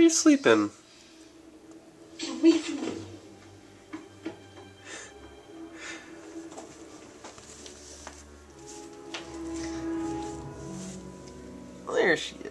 you sleeping? Get away from me. There she